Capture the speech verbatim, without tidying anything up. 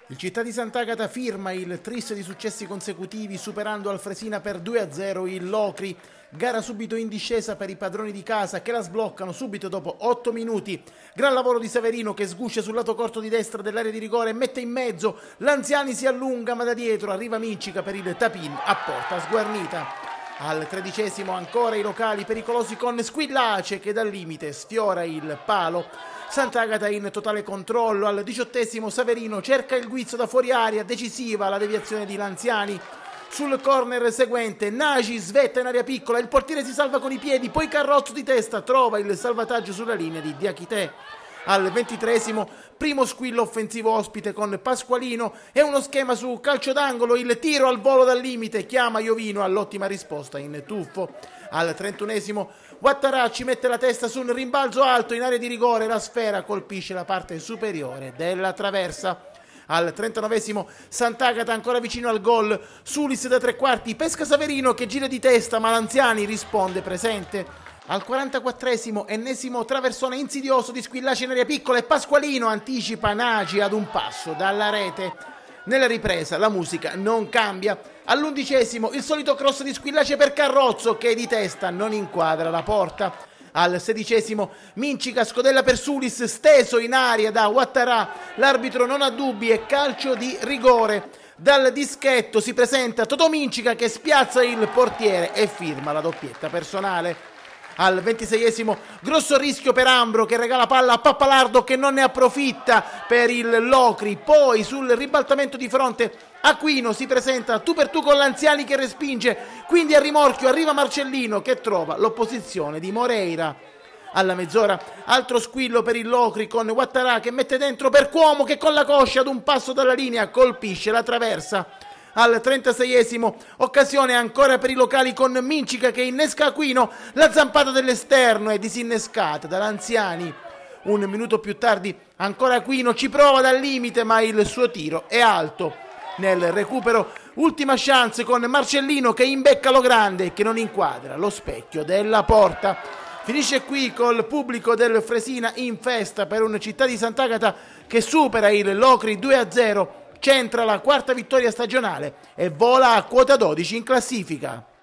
Il Città di Sant'Agata firma il tris di successi consecutivi superando al Fresina per due a zero il Locri. Gara subito in discesa per i padroni di casa che la sbloccano subito dopo otto minuti. Gran lavoro di Saverino che sguscia sul lato corto di destra dell'area di rigore e mette in mezzo. Lanziani si allunga ma da dietro arriva Mincica per il tap-in a porta sguarnita. Al tredicesimo ancora i locali pericolosi con Squillace che dal limite sfiora il palo. Sant'Agata in totale controllo. Al diciottesimo Saverino cerca il guizzo da fuori aria, decisiva la deviazione di Lanziani. Sul corner seguente Nagy svetta in area piccola, il portiere si salva con i piedi, poi Carrozzo di testa trova il salvataggio sulla linea di Diachité. Al ventitresimo primo squillo offensivo ospite con Pasqualino e uno schema su calcio d'angolo, il tiro al volo dal limite, chiama Iovino all'ottima risposta in tuffo. Al trentunesimo Ouattara ci mette la testa su un rimbalzo alto in area di rigore, la sfera colpisce la parte superiore della traversa. Al trentanovesimo Sant'Agata ancora vicino al gol, Sulis da tre quarti pesca Saverino che gira di testa ma Lanziani risponde presente. Al quarantaquattresimo ennesimo traversone insidioso di Squillace in area piccola e Pasqualino anticipa Nagy ad un passo dalla rete. Nella ripresa la musica non cambia. All'undicesimo il solito cross di Squillace per Carrozzo che di testa non inquadra la porta. Al sedicesimo Mincica scodella per Sulis steso in aria da Ouattara. L'arbitro non ha dubbi e calcio di rigore. Dal dischetto si presenta Totò Mincica che spiazza il portiere e firma la doppietta personale. Al ventiseiesimo grosso rischio per Ambro che regala palla a Pappalardo che non ne approfitta per il Locri. Poi sul ribaltamento di fronte Aquino si presenta tu per tu con Lanziani che respinge, quindi a rimorchio arriva Marcellino che trova l'opposizione di Moreira. Alla mezz'ora altro squillo per il Locri con Ouattara che mette dentro per Cuomo che con la coscia ad un passo dalla linea colpisce la traversa. Al trentaseiesimo occasione ancora per i locali con Mincica che innesca Aquino, la zampata dell'esterno è disinnescata da Lanziani. Un minuto più tardi ancora Aquino ci prova dal limite ma il suo tiro è alto. Nel recupero ultima chance con Marcellino che imbecca lo grande e che non inquadra lo specchio della porta. Finisce qui col pubblico del Fresina in festa per un Città di Sant'Agata che supera il Locri due a zero. Centra la quarta vittoria stagionale e vola a quota dodici in classifica.